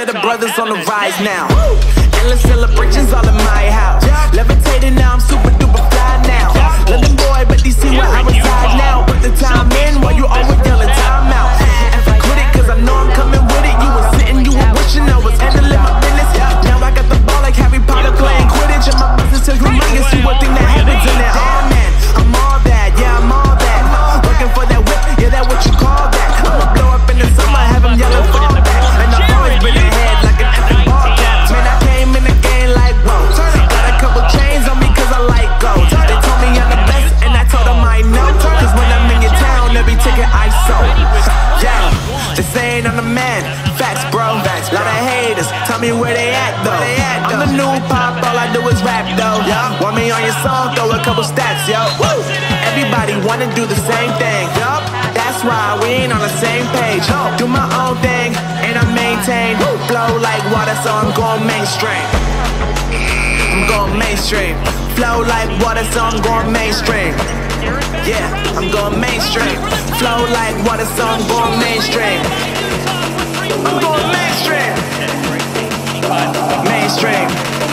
that the brothers on the rise now. Endless celebrations all in my house. Levitating now, I'm super duper fly now. London boy, but they see where I reside now. Put the time in while you always yelling time out. And for quit it, cause I know I'm coming with it. You was sitting, you were wishing I was handling my business. Now I got the ball like Harry Potter playing Quidditch. And my business is reminding see what thing that happens in there. Oh man, I'm all that, yeah, I'm all that. Looking for that whip, yeah, that what you call that. I'ma blow up in the summer, have them yelling fall back. And I've always been ahead like an effing ball cap. Man, I came in the game like, whoa. Got a couple chains on me cause I like gold. They told me I'm the best and I told them I know. Cause when I'm in your town, every ticket I sold. Yeah, they saying I'm the man. Facts, bro. Lot of haters, tell me where they at though. I'm the new pop, all I do is rap though. Want me on your song, throw a couple stats, yo. Everybody wanna do the same thing. That's why we ain't on the same page. Do my own thing, and I maintain. Flow like water, so I'm going mainstream. I'm going mainstream. Flow like water, so I'm going mainstream. Yeah, I'm going mainstream. Flow like water, so I'm going mainstream. I'm going mainstream. Mainstream.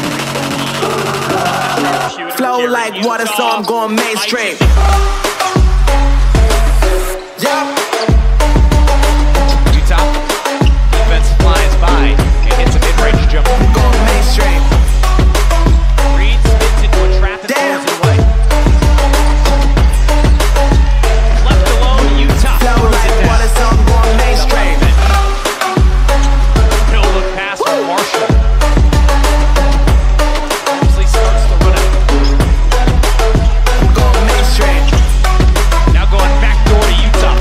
Flow like water, so I'm going mainstream. Yeah. Utah. Defense flies by. It hits a mid-range jump. I'm going mainstream. Reed spins into a trap and falls it away. Left alone, Utah. Flow like water, so I'm going mainstream. He'll look past Marshall. Mosley starts to run it. I'm going mainstream. Now going back door to Utah.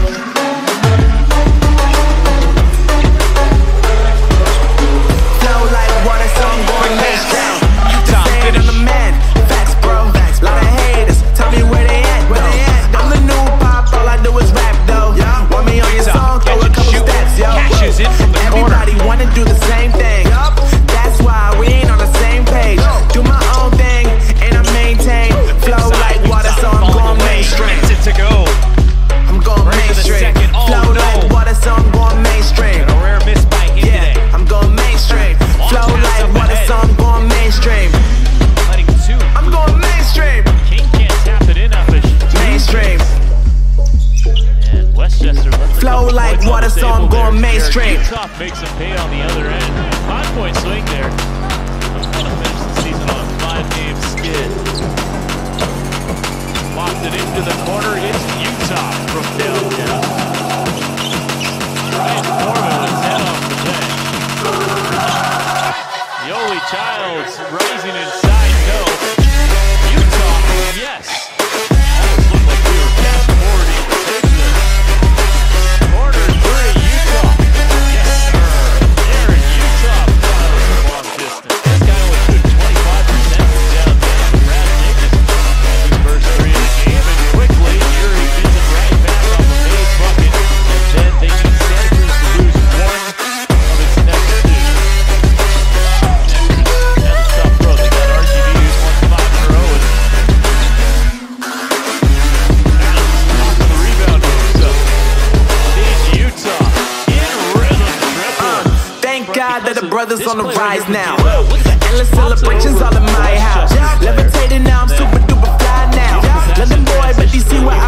Flow like water, so I'm going mainstream. Utah Saying I'm finish. the man. Facts, bro. Lot of haters, tell me where they at though. I'm the new pop, all I do is rap though. Want me on your song, throw a couple stats, yo. Cashes in from the corner. Everybody wanna do the same thing. That's why we ain't on the same page. Do my own thing, and I maintain. Flow like water, so I'm going mainstream. Gets it to go. I'm going Right to the mainstream. second. Oh, Flow no. like water, so I'm going mainstream. A rare miss by him Yeah, today. I'm going mainstream. Flow like water, so I'm going mainstream. Letting two. I'm going mainstream. King can't tap it in up as Mainstream. and Westchester left Flow like water, so I'm going mainstream. Utah makes a pay on the other end. 5-point swing there. Want to finish the season on a 5-game skid. Locked it into the corner. It's Utah from downtown. Ryan Foreman with 10 off the bench. Yoli Childs rising inside. No. Utah, yes. Almost looked like we were fast forwarding to take this. Corner three, Utah. Yes, sir. Aaron Utah fires the long distance. This guy only took 25% from down there. Brad Jacobs his first three of the game, and quickly Yuri gets it right back off the base bucket. And then they need Santa Cruz to lose one of its next two. That's a tough throw. They got RGV who's won 5 in a row. And off the rebound to himself. It's Utah in rhythm triple. Thank God that the brothers on the rise now. Endless celebrations all in my house. Levitating now, I'm super duper fly now. London boy, but they see where